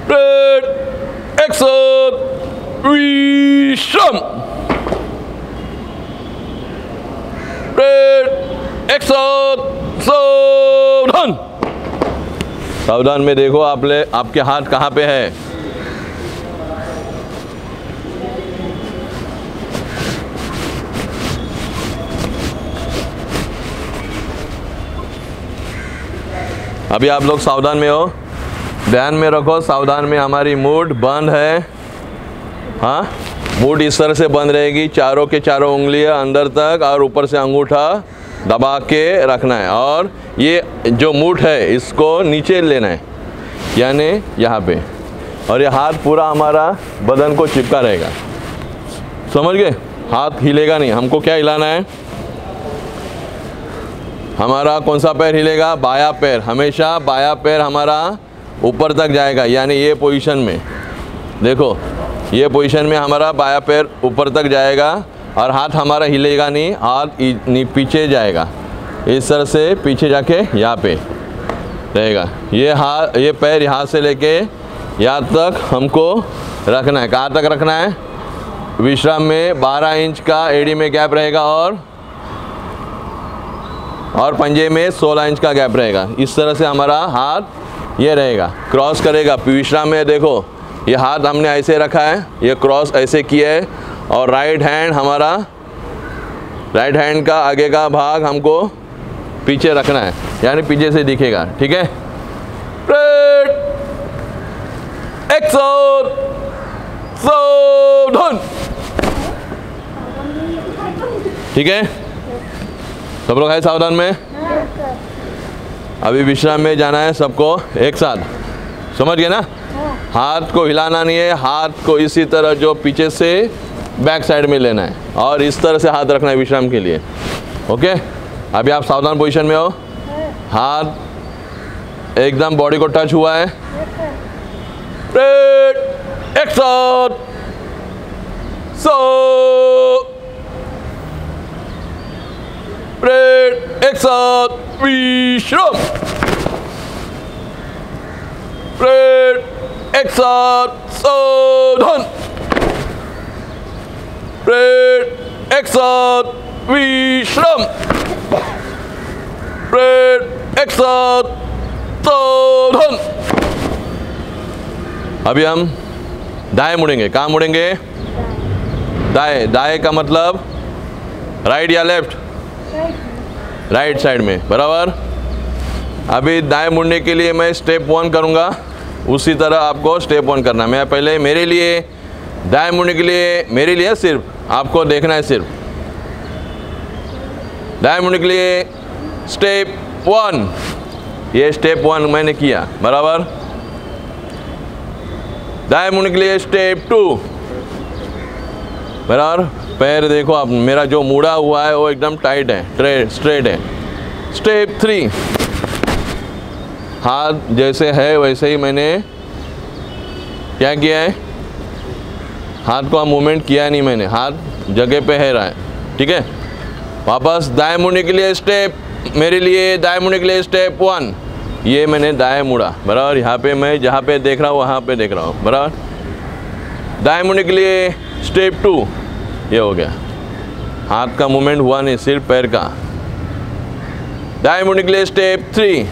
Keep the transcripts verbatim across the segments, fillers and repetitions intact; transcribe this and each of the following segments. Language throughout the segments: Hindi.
ब्रेड एक्शन विश्राम। ब्रेड एक्शन सावधान। सावधान में देखो आप ले आपके हाथ कहाँ पे है। अभी आप लोग सावधान में हो, ध्यान में रखो। सावधान में हमारी मूड बंद है। हाँ, मूड इस तरह से बंद रहेगी, चारों के चारों उंगलियां अंदर तक और ऊपर से अंगूठा दबा के रखना है। और ये जो मूड है इसको नीचे लेना है, यानी यहाँ पे। और ये हाथ पूरा हमारा बदन को चिपका रहेगा, समझ गए? हाथ हिलेगा नहीं। हमको क्या हिलाना है? हमारा कौन सा पैर हिलेगा? बायां पैर। हमेशा बायां पैर हमारा ऊपर तक जाएगा, यानी ये पोजीशन में देखो, ये पोजीशन में हमारा बायां पैर ऊपर तक जाएगा और हाथ हमारा हिलेगा नहीं, हाथ पीछे जाएगा। इस तरह से पीछे जाके यहाँ पे रहेगा। ये हाथ, ये पैर यहाँ से लेके यहाँ तक हमको रखना है। कहाँ तक रखना है? विश्राम में बारह इंच का एड़ी में गैप रहेगा और और पंजे में सोलह इंच का गैप रहेगा। इस तरह से हमारा हाथ ये रहेगा, क्रॉस करेगा। विश्राम में देखो, ये हाथ हमने ऐसे रखा है, ये क्रॉस ऐसे किया है और राइट हैंड हमारा, राइट हैंड का आगे का भाग हमको पीछे रखना है, यानी पीछे से दिखेगा। ठीक है? ब्रेड एक्शन सावधान। ठीक है, सब लोग है सावधान में। अभी विश्राम में जाना है सबको एक साथ, समझ गए ना? हाथ को हिलाना नहीं है, हाथ को इसी तरह जो पीछे से बैक साइड में लेना है और इस तरह से हाथ रखना है विश्राम के लिए। ओके, अभी आप सावधान पोजीशन में हो, हाथ एकदम बॉडी को टच हुआ है। ब्रेड एक्शन सो ब्रेड एक्शन विश्राम। ब्रेड एक्शन सावधान। ब्रेड एक्शन विश्राम। ब्रेड एक्शन सावधान। अभी हम दाएं मुड़ेंगे। कहाँ मुड़ेंगे? दाएं। दाएं का मतलब राइट या लेफ्ट? राइट साइड में, बराबर। अभी दाएं मुड़ने के लिए मैं स्टेप वन करूँगा, उसी तरह आपको स्टेप वन करना है। मैं पहले मेरे लिए दाएं मुड़ने के लिए, मेरे लिए सिर्फ आपको देखना है, सिर्फ दाएं मुड़ने के लिए स्टेप वन। ये स्टेप वन मैंने किया, बराबर। दाएं मुड़ने के लिए स्टेप टू, बराबर। पैर देखो आप, मेरा जो मुड़ा हुआ है वो एकदम टाइट है, स्ट्रेट है। स्टेप थ्री, हाथ जैसे है वैसे ही मैंने क्या किया है, हाथ को मूवमेंट किया नहीं मैंने, हाथ जगह पे है रहा है। ठीक है, वापस दाएं मुड़ने के लिए स्टेप, मेरे लिए दाएं मुड़ने के लिए स्टेप वन, ये मैंने दाएं मुड़ा, बराबर। यहाँ पे मैं जहाँ पे देख रहा हूँ वहाँ पे देख रहा हूँ, बराबर। दाएं मुड़ने के लिए स्टेप टू, ये हो गया, हाथ का मूवमेंट हुआ नहीं, सिर्फ पैर का। दाएं मुड़ने के लिए स्टेप थ्री,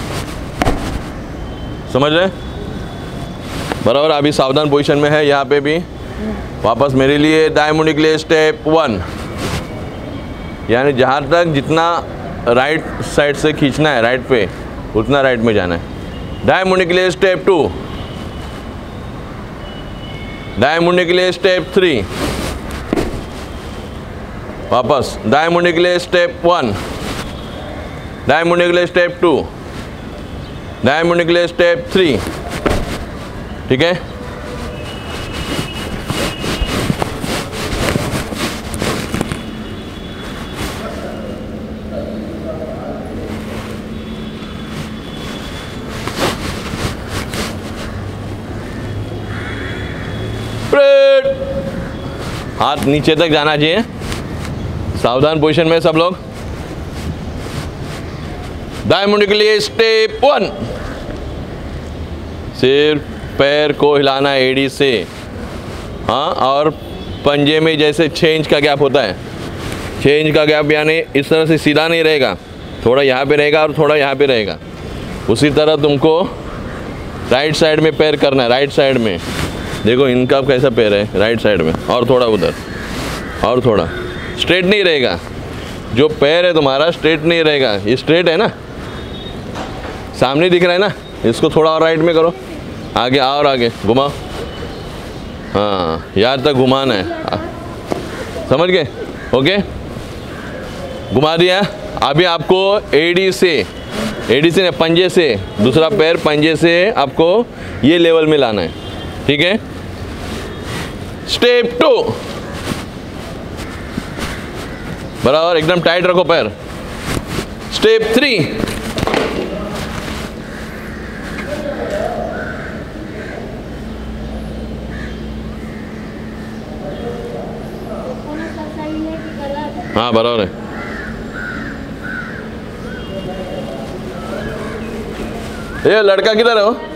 समझ रहे, बराबर। अभी सावधान पोजीशन में है यहाँ पे भी। वापस मेरे लिए दाएं मुड़ने के लिए स्टेप वन, यानी जहाँ तक जितना राइट साइड से खींचना है राइट पे, उतना राइट में जाना है। दाएं मुड़ने के लिए स्टेप टू, दाएं मुड़ने के लिए स्टेप थ्री, वापस दाएं मुड़ने के लिए स्टेप वन, दाएं मुड़ने के लिए स्टेप टू, दाएं मुड़ने के लिए स्टेप थ्री। ठीक है, ब्रेड, हाथ नीचे तक जाना चाहिए। सावधान पोजीशन में सब लोग। दाएं मुड़ने के लिए स्टेप वन, सिर्फ पैर को हिलाना है एड़ी से। हाँ, और पंजे में जैसे छः इंच का गैप होता है, छः इंच का गैप यानी इस तरह से सीधा नहीं रहेगा, थोड़ा यहाँ पे रहेगा और थोड़ा यहाँ पे रहेगा। उसी तरह तुमको राइट साइड में पैर करना है, राइट साइड में। देखो इनका कैसा पैर है राइट साइड में, और थोड़ा उधर, और थोड़ा। स्ट्रेट नहीं रहेगा, जो पैर है तुम्हारा स्ट्रेट नहीं रहेगा। ये स्ट्रेट है ना, सामने दिख रहा है ना, इसको थोड़ा और राइट में करो, आगे और आगे घुमाओ। हाँ, यहाँ तक घुमाना है, समझ गए? ओके, घुमा दिया। अभी आपको एडी से, एडी से पंजे से, दूसरा पैर पंजे से आपको ये लेवल में लाना है, ठीक है? स्टेप टू, बराबर एकदम टाइट रखो पैर। स्टेप थ्री, हाँ बराबर है। ये लड़का किधर है वो?